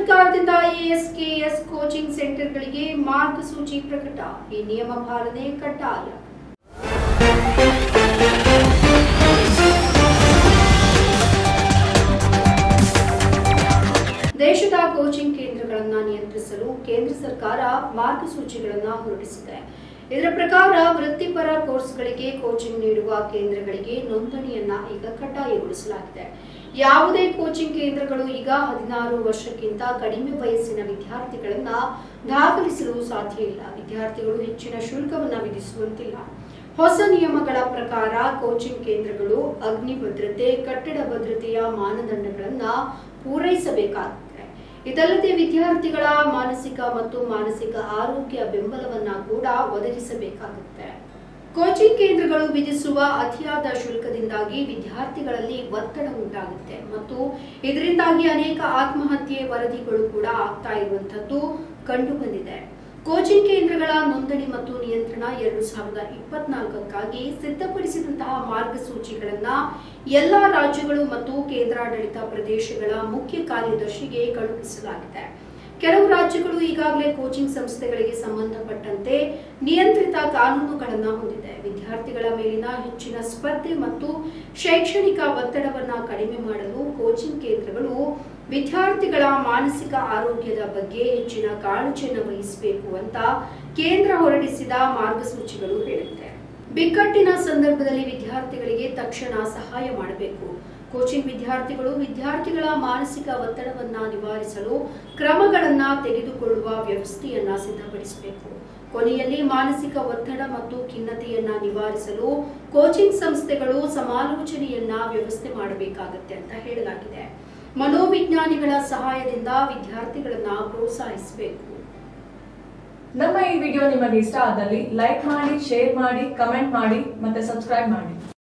ಸರ್ಕಾರದಿಂದ ಎಎಸ್ಕೆಎಸ್ ಕೋಚಿಂಗ್ ಸೆಂಟರ್ಗಳಿಗೆ ಮಾರ್ಗಸೂಚಿ ಪ್ರಕಟ. ಈ ನಿಯಮ ಪಾಲನೆ ಕಡ್ಡಾಯ. ದೇಶದ ಕೋಚಿಂಗ್ ಕೇಂದ್ರಗಳನ್ನು ನಿಯಂತ್ರಿಸಲು ಕೇಂದ್ರ ಸರ್ಕಾರ ಮಾರ್ಗಸೂಚಿಗಳನ್ನು ಹೊರಡಿಸಿದೆ. ಇದರ ಪ್ರಕಾರ ವೃತ್ತಿಪರ ಕೋರ್ಸ್ಗಳಿಗೆ ಕೋಚಿಂಗ್ ನೀಡುವ ಕೇಂದ್ರಗಳಿಗೆ ನೋಂದಣಿಯನ್ನ ಈಗ ಕಡ್ಡಾಯಗೊಳಿಸಲಾಗಿದೆ. ಯಾವುದೇ ಕೋಚಿಂಗ್ ಕೇಂದ್ರಗಳು ಈಗ 16 ವರ್ಷಕ್ಕಿಂತ ಕಡಿಮೆ ವಯಸ್ಸಿನ ವಿದ್ಯಾರ್ಥಿಗಳನ್ನ ದಾಖಲಿಸಲು ಸಾಧ್ಯ ಇಲ್ಲ. ವಿದ್ಯಾರ್ಥಿಗಳು ಹೆಚ್ಚಿನ ಶುಲ್ಕವನ್ನು ವಿಧಿಸುವಂತಿಲ್ಲ. ಹೊಸ ನಿಯಮಗಳ ಪ್ರಕಾರ ಕೋಚಿಂಗ್ ಕೇಂದ್ರಗಳು ಅಗ್ನಿ ಭದ್ರತೆ, ಕಟ್ಟಡ ಭದ್ರತೆಯ ಮಾನದಂಡಗಳನ್ನು ಪೂರೈಸಬೇಕಾಗಿದೆ. ಇದಲ್ಲದೆ ವಿದ್ಯಾರ್ಥಿಗಳ ಮಾನಸಿಕ ಆರೋಗ್ಯ ಬೆಂಬಲವನ್ನ ಕೂಡ ಒದಗಿಸಬೇಕಾಗುತ್ತೆ. ಕೋಚಿಂಗ್ ಕೇಂದ್ರಗಳು ವಿಧಿಸುವ ಅತಿಯಾದ ಶುಲ್ಕದಿಂದಾಗಿ ವಿದ್ಯಾರ್ಥಿಗಳಲ್ಲಿ ಒತ್ತಡ ಉಂಟಾಗುತ್ತೆ ಮತ್ತು ಇದರಿಂದಾಗಿ ಅನೇಕ ಆತ್ಮಹತ್ಯೆ ವರದಿಗಳು ಕೂಡ ಆಗ್ತಾ ಇರುವಂತದ್ದು ಕಂಡು ಬಂದಿದೆ. ಕೋಚಿಂಗ್ ಕೇಂದ್ರಗಳ ನೋಂದಣಿ ಮತ್ತು ನಿಯಂತ್ರಣ 2024ಕ್ಕಾಗಿ ಸಿದ್ಧಪಡಿಸಿದಂತಹ ಮಾರ್ಗಸೂಚಿಗಳನ್ನ ಎಲ್ಲಾ ರಾಜ್ಯಗಳು ಮತ್ತು ಕೇಂದ್ರಾಡಳಿತ ಪ್ರದೇಶಗಳ ಮುಖ್ಯ ಕಾರ್ಯದರ್ಶಿಗೆ ಕಳುಹಿಸಲಾಗಿದೆ. ಕೆಲವು ರಾಜ್ಯಗಳು ಈಗಾಗಲೇ ಕೋಚಿಂಗ್ ಸಂಸ್ಥೆಗಳಿಗೆ ಸಂಬಂಧಪಟ್ಟಂತೆ ನಿಯಂತ್ರಿತ ಕಾನೂನುಗಳನ್ನು ಹೊಂದಿದೆ. ವಿದ್ಯಾರ್ಥಿಗಳ ಮೇಲಿನ ಹೆಚ್ಚಿನ ಸ್ಪರ್ಧೆ ಮತ್ತು ಶೈಕ್ಷಣಿಕ ಒತ್ತಡವನ್ನು ಕಡಿಮೆ ಮಾಡಲು ಕೋಚಿಂಗ್ ಕೇಂದ್ರಗಳು ವಿದ್ಯಾರ್ಥಿಗಳ ಮಾನಸಿಕ ಆರೋಗ್ಯದ ಬಗ್ಗೆ ಹೆಚ್ಚಿನ ಕಾಳಜಿಯನ್ನು ವಹಿಸಬೇಕು ಅಂತ ಕೇಂದ್ರ ಹೊರಡಿಸಿದ ಮಾರ್ಗಸೂಚಿಗಳು ಹೇಳುತ್ತೆ. ಬಿಕ್ಕಟ್ಟಿನ ಸಂದರ್ಭದಲ್ಲಿ ವಿದ್ಯಾರ್ಥಿಗಳಿಗೆ ತಕ್ಷಣ ಸಹಾಯ ಮಾಡಬೇಕು. ಕೋಚಿಂಗ್ ವಿದ್ಯಾರ್ಥಿಗಳು ವಿದ್ಯಾರ್ಥಿಗಳ ಮಾನಸಿಕ ಒತ್ತಡವನ್ನ ನಿವಾರಿಸಲು ಕ್ರಮಗಳನ್ನು ತೆಗೆದುಕೊಳ್ಳುವ ವ್ಯವಸ್ಥೆಯನ್ನ ಸಿದ್ಧಪಡಿಸಬೇಕು. ಕೊನೆಯಲ್ಲಿ ಮಾನಸಿಕ ಒತ್ತಡ ಮತ್ತು ಖಿನ್ನತೆಯನ್ನ ನಿವಾರಿಸಲು ಕೋಚಿಂಗ್ ಸಂಸ್ಥೆಗಳು ಸಮಾಲೋಚನೆಯನ್ನ ವ್ಯವಸ್ಥೆ ಮಾಡಬೇಕಾಗುತ್ತೆ ಅಂತ ಹೇಳಲಾಗಿದೆ. ಮನೋವಿಜ್ಞಾನಿಗಳ ಸಹಾಯದಿಂದ ವಿದ್ಯಾರ್ಥಿಗಳನ್ನ ಪ್ರೋತ್ಸಾಹಿಸಬೇಕು. ನಮ್ಮ ಈ ವಿಡಿಯೋ ನಿಮಗೆ ಇಷ್ಟ ಆದಲ್ಲಿ ಲೈಕ್ ಮಾಡಿ, ಶೇರ್ ಮಾಡಿ, ಕಮೆಂಟ್ ಮಾಡಿ ಮತ್ತೆ ಸಬ್ಸ್ಕ್ರೈಬ್ ಮಾಡಿ.